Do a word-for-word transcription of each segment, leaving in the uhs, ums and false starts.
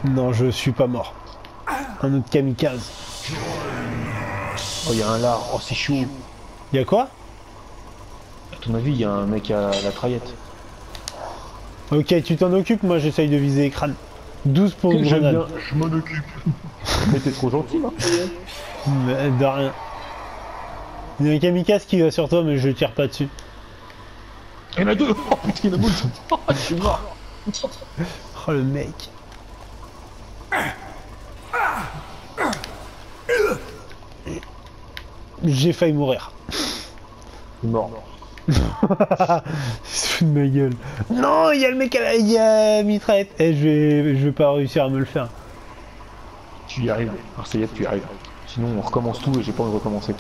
Non, je suis pas mort. Un autre kamikaze. Oh, il y a un lard. Oh, c'est chaud. Y'a quoi? À ton avis, il y a un mec à la traillette. Ok, tu t'en occupes, moi j'essaye de viser les crânes. douze pour une grenade. Je m'en occupe. Mais t'es trop gentil, là. Mais de rien. Il y a un kamikaze qui va sur toi, mais je tire pas dessus. Il y en a deux. Oh putain, il y en a beaucoup. Oh, je suis mort. Oh le mec. J'ai failli mourir. Mort. Il se fout de ma gueule. Non, il y a le mec à la... Il y a mitraillette. Eh, je vais... je vais pas réussir à me le faire. Tu y arrives. Marseillette, tu y arrives. Sinon, on recommence tout et j'ai pas envie de recommencer.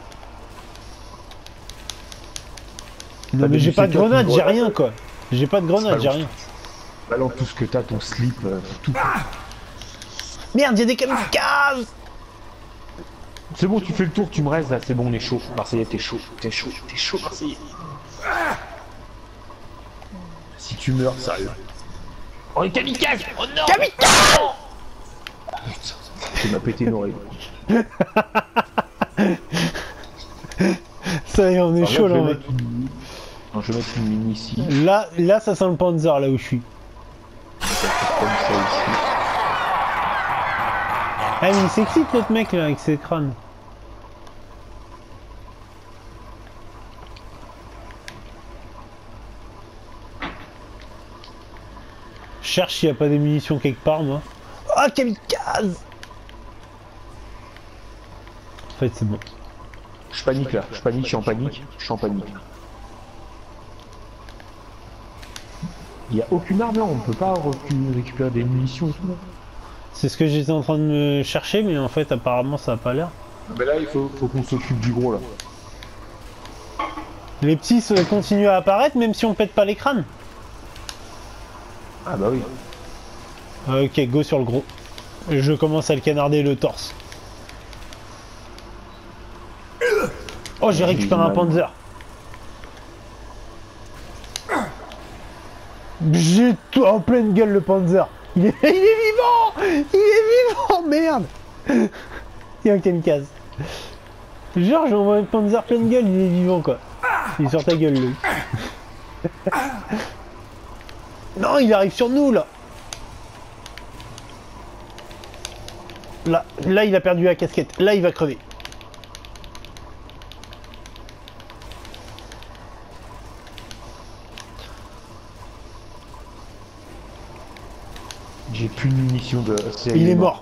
Non, mais j'ai pas de grenade, j'ai rien quoi. J'ai pas de grenade, j'ai rien. Balance tout ce que t'as, ton slip, euh, tout. Merde, y'a des kamikazes. C'est bon, tu fais le tour, tu me restes là, c'est bon, on est chaud. Marseillais, t'es chaud, t'es chaud, t'es chaud, Marseillais. Si tu meurs, sale. Oh, les kamikazes. Oh non. Kamikaze. Tu m'as pété une oreille. Ça y est, on est chaud là. Une... Non, je vais mettre une mini ici. Là, là, ça sent le Panzer là où je suis. Comme ça ici. Ah, mais il s'excite notre mec là avec ses crânes. Je cherche s'il n'y a pas des munitions quelque part, moi. Ah, kamikaze. En fait, c'est bon. Je panique là, je panique, je suis en panique, je suis en panique. Il n'y a aucune arme là, on ne peut pas récupérer des munitions et tout là. C'est ce que j'étais en train de me chercher, mais en fait, apparemment, ça n'a pas l'air. Mais là, il faut, faut qu'on s'occupe du gros là. Les petits se continuent à apparaître, même si on pète pas les crânes. Ah bah oui. Ok, go sur le gros. Je commence à le canarder le torse. Oh, j'ai récupéré un Panzer. J'ai tout en pleine gueule le Panzer. Il est, il est vivant. Il est vivant, merde. Il y a un kamikaze. Genre, j'envoie un Panzer pleine gueule, il est vivant quoi. Il est sur ta gueule lui. Non, il arrive sur nous là. Là, là, il a perdu la casquette. Là, il va crever. J'ai plus de munitions de... Il, il est mort.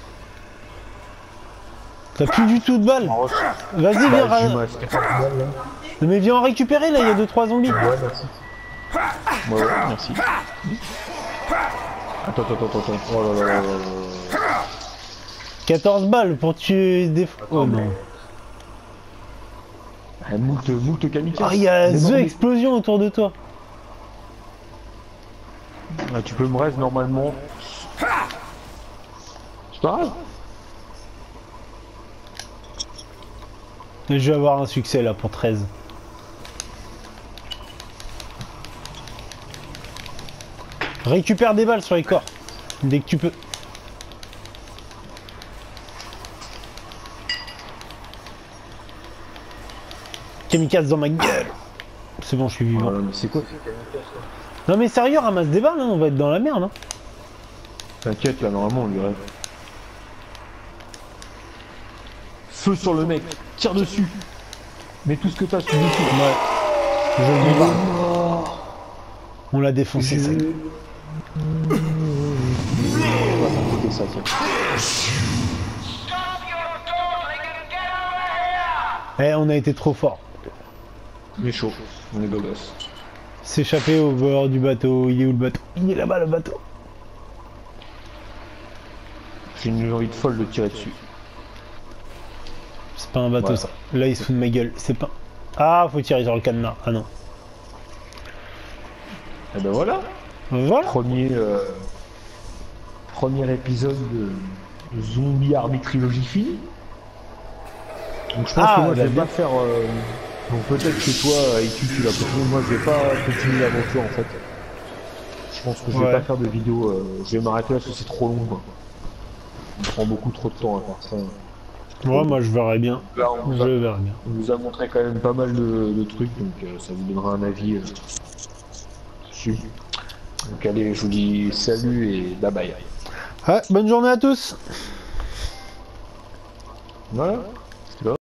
T'as plus du tout de balles. Vas-y, viens. Bah, non mais viens en récupérer là, il y a deux trois zombies. Ouais, merci. Ouais, ouais, merci. Attends, attends, attends, attends. Oh là là là là. quatorze balles pour tuer des... Oh non. Ah, moult, moult kamikaze. Ah, il y a deux explosions autour de toi. Ah, tu peux me reste normalement. C'est pas grave. Et je vais avoir un succès là pour treize. Récupère des balles sur les corps. Dès que tu peux. Kamikaze dans ma gueule. C'est bon, je suis vivant. Euh, c'est quoi ces kamikazes? Non mais sérieux, ramasse des balles, hein, on va être dans la merde. Hein. T'inquiète, là, normalement, on lui reste. Feu sur le mec, tire dessus. Mets tout ce que t'as sur le dessus. Ouais. Je le dis pas. On l'a défoncé, ça. On va s'en ça, tiens. Eh, on a été trop fort. On est chaud, on est beau gosse. S'échapper au bord du bateau. Il est où le bateau? Il est là-bas le bateau. J'ai une envie de folle de tirer dessus. C'est pas un bateau Voilà. ça. Là il se fout de ma gueule. C'est pas... Ah, faut tirer sur le cadenas. Ah non. Et ben voilà. Voilà. Premier, euh, premier épisode de, de Zombie Army Trilogy fini. Donc je pense Ah, que moi je bah vais bien. pas faire... Euh... Donc peut-être que toi, Aitu, tu l'as continué. Moi je vais pas continuer l'aventure en fait. Je pense que je vais Ouais. pas faire de vidéo, euh, je vais m'arrêter là parce que c'est trop long. Quoi. On prend beaucoup trop de temps à faire ça. Ouais, moi je verrais bien. Là, on nous, Je a, verrais bien. on nous a montré quand même pas mal de, de trucs, donc euh, ça vous donnera un avis euh, dessus. Donc allez, je vous dis salut et bye bye. Ouais, bonne journée à tous. Voilà.